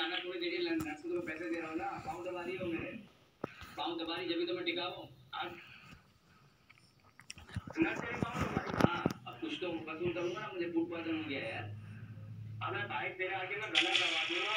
लाना थोड़ी देर नर्स को पैसे दे रहा हूँ ना, पाँव दबा रही हो मेरे, पाँव दबा रही जब तो मैं टिका हूँ। हाँ अब कुछ तो वसूल करूँगा ना, मुझे फूड पॉइजन हो गया यार। अब मैं बाइक तेरे आगे मैं गला दबा दूंगा।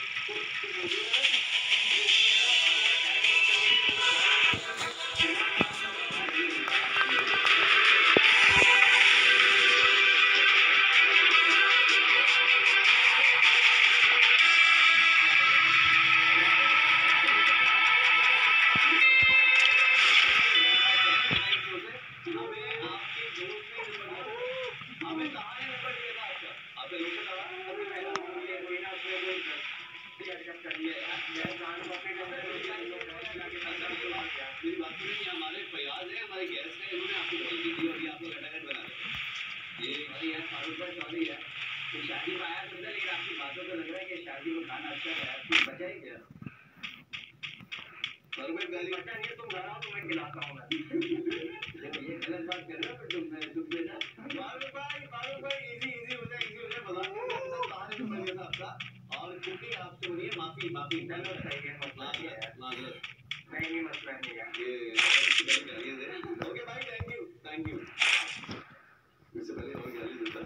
हमारे फयाज है, हमारे गेस्ट है, इन्होंने आपको कॉल की थी और ये आप लोग अटैक बना रहे हैं। ये सॉरी है, फारूक भाई सॉरी है। तो शादी में आया तो लेकिन आपकी बातों से लग रहा है कि शादी में खाना अच्छा है, कुछ बचा ही क्या? फारूक भाई गाली बचा नहीं, तुम घर आओ तो मैं खिलाता हूँ। मैं देखो ये गलत बात कर रहे हो, फिर तुम बेटा फारूक भाई इजी इजी हो जाए, इजी हो जाए, बता दो कहानी तो बन गया था आपका। और क्योंकि आपसे बोलिए माफी माफी चलो सही है, मसला है माजरत नहीं मसला नहीं है ये। ओके भाई, थैंक यू। इससे पहले और गाली देता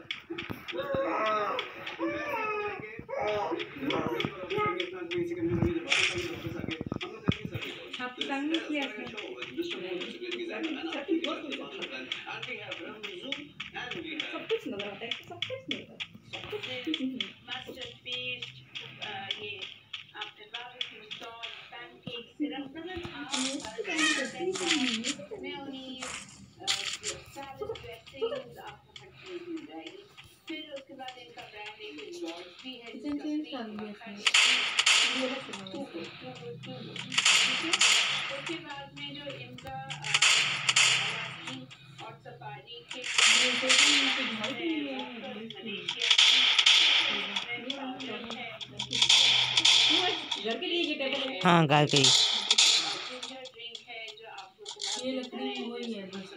सब कुछ नजर आता है, सब कुछ नजर आता है, सब कुछ मास्टरपीस ये आपने बारबेक्यू सॉस पैनकेक सिरप मतलब आप में उन्हीं सैलड ड्रेसिंग्स आपको हर चीज मिल जाएगी। फिर उसके बाद इनका ब्रांड एक वॉल्स भी है उसके बाद में जो इनका और सफारी के घर के लिए ये टेबल है। हाँ घर के लिए ड्रिंक है जो आपको ये लकड़ी वही है बस।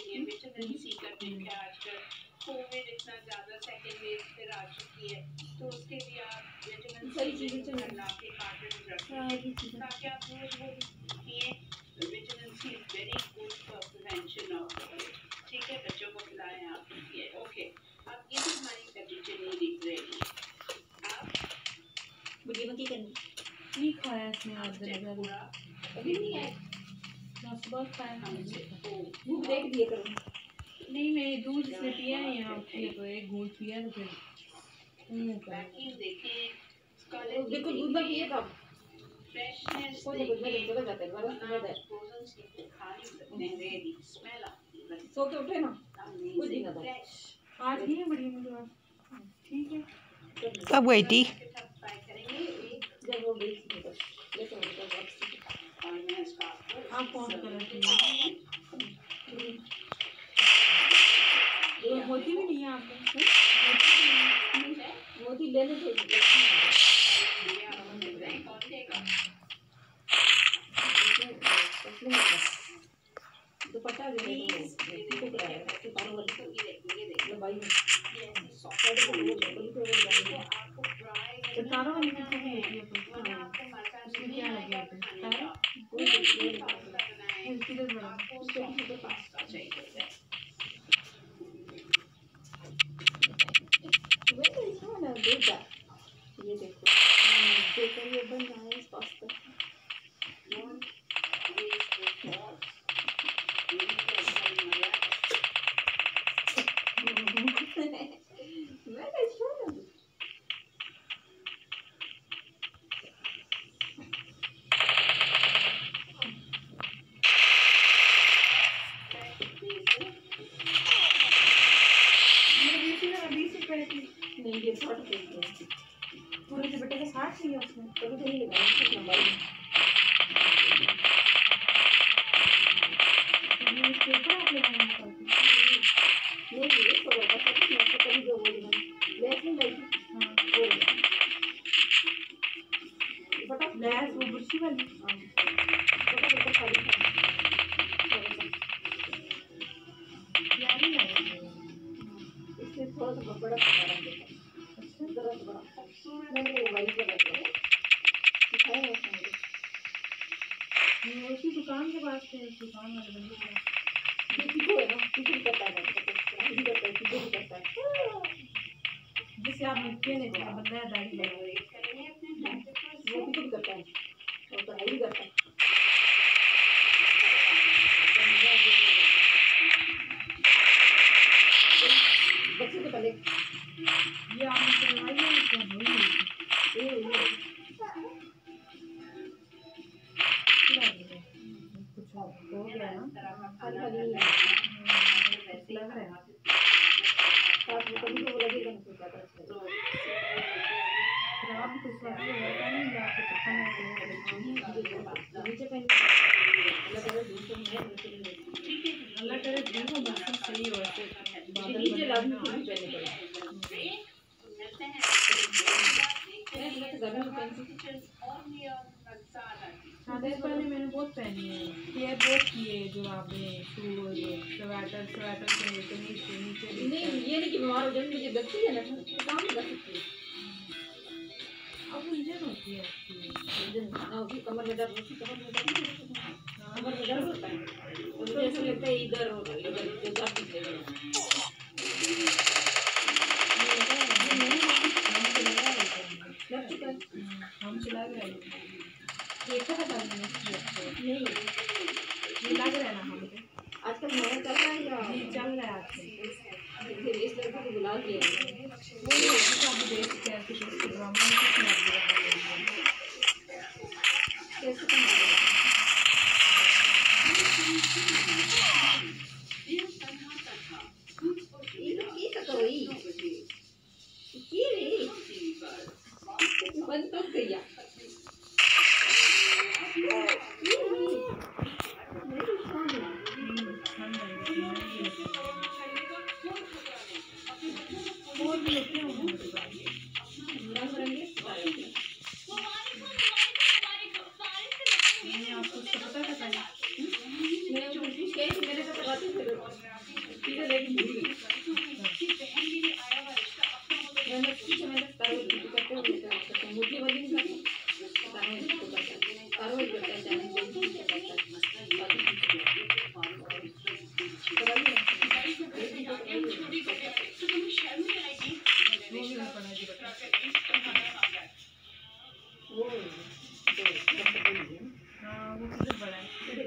आजकल कोविड इतना ज्यादा सेकेंड वेव फिर आ चुकी है, तो उसके लिए आप विटामिन सारी चीजें चाहिए के कार्टन रखें ताकि आप रोज वो पिए। Vitamin C very good for prevention of, ठीक है, बच्चों को खिलाएं आप ये। ओके अब ये तो हमारी पेटिचनी दिख रही है। आप बुढ़ी में क्या करनी नहीं खाया इसने आज दिन पूरा अभी नहीं है ना, सुबह खाया हमसे भूख देख दिया करो। नहीं मैं दूध से पिया है यहाँ पिया तो एक घूंट पिया तो फिर पैकिंग देखें, देखो दूध ना पिए कब फ्रेशनेस कोई ना कुछ में चला जाता है बरस में है फ्रोजन से खा नहीं सकते हैं, रेडी स्मेल आती है बस। सो के उठे ना कुछ दिन था आज नहीं है बड़ी मुझे ठीक है। कब गई थी? जब वो गई थी बस लेकिन आप कौन कर रहे थे? होती भी नहीं है आपको मोती ले लेते दुपट्टा ये देखो ये बन रहा है इस पास्ता नहीं ये 60 पूरे दुपट्टे का 60 चाहिए उसमें कभी तो नहीं लगाया लंबाई इसके ऊपर आप लगाना पड़ता नहीं ये तो बस मैं तो कभी जो बोलूं लेस नहीं लगी हां वो दुपट्टा लेस वो बुर्शी वाली हां दुपट्टा खाली यानी है इससे थोड़ा सा बड़ा बड़ा देता अच्छा जरा सा बड़ा मैंने वाइट कलर का के दुकान वाले बंदे को जिससे आप मिलते नहीं थे बंदा है दाढ़ी लगा ये आपने करवाई है क्या कुछ हो गया ना लग रहा है खराब कुछ होता नहीं या आपको पता अल्लाह करे दिन को मौसम सही हो ऐसे बादल शादी से पहले मैंने बहुत पहनी है केयर बहुत किए जुराबें शूज स्वेटर स्वेटर के कमीज के नीचे नहीं ये नहीं कि बीमार हो जाए मुझे लगती है ना काम नहीं कर सकती अब उलझन होती है कमर में दर्द होती कमर में दर्द होता है तो मुझे ऐसा लगता है इधर हो इधर जो जाती है हम चला गए देखा था नहीं ये लग रहा है ना हमको आजकल नया चल रहा है या जी चल रहा है आजकल फिर इस लड़के को बुला दिया वो सब देख के कुछ ड्रामा में कुछ लग रहा है कैसे बंद तो गया और भी लेते हैं मैंने आपको उसका पता था पहले मेरे साथ बातें करो सीधे लेके भूल गई मैंने पूछा मैंने तारो करते हुए मुझे वाली नहीं करती तारो ही करता है जाने को हाँ वो कितना बड़ा है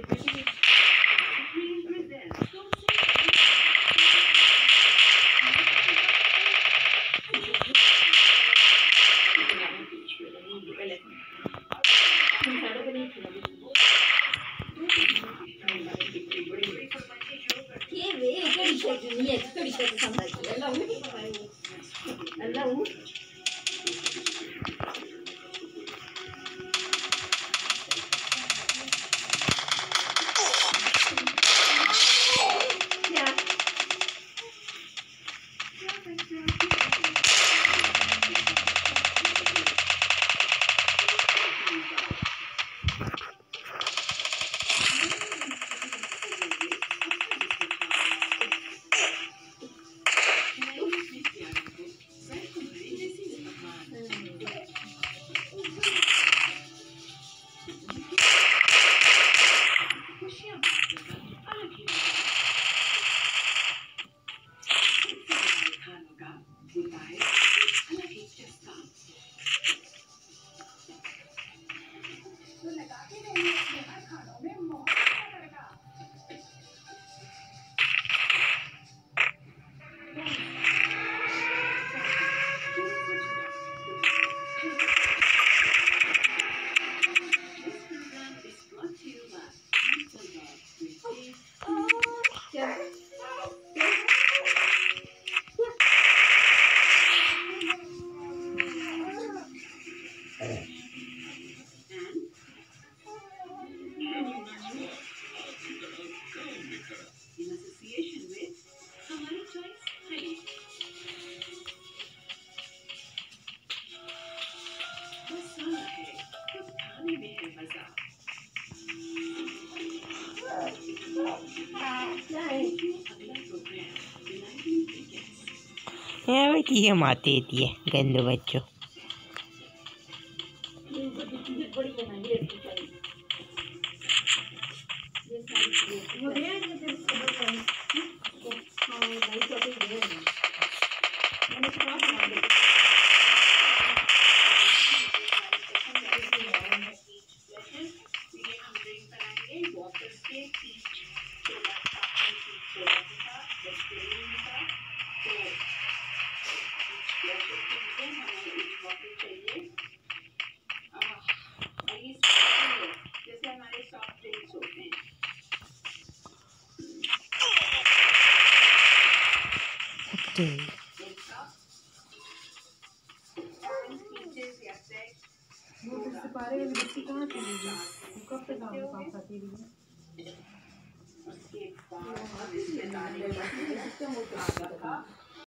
ये माते दिए गंदे बच्चों बड़ी बनाई है वो दे आएंगे फिर उसको बताएं। हाँ भाई तो अभी दे आएंगे। मैंने तो कहा था ना जैसे हमारे सॉफ्ट ड्रिंक्स होते हैं। वो तो सिपारे वाली बत्ती कहाँ चली गई? वो कब तक काम करती रही? उसके बाद